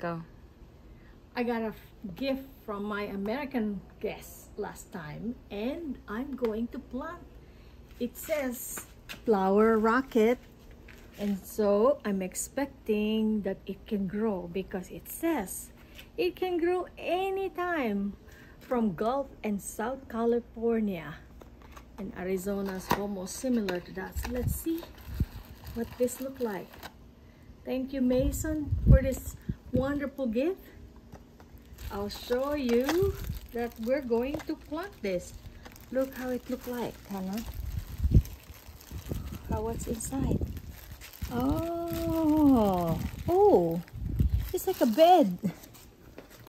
Go. I got a gift from my American guest last time, and I'm going to plant. It says flower rocket, and so I'm expecting that it can grow because it says it can grow anytime from Gulf and South California, and Arizona is almost similar to that. So let's see what this look like. Thank you, Mason, for this wonderful gift. I'll show you that we're going to plant this. Look how it look like, Hannah. What's inside? Oh, it's like a bed.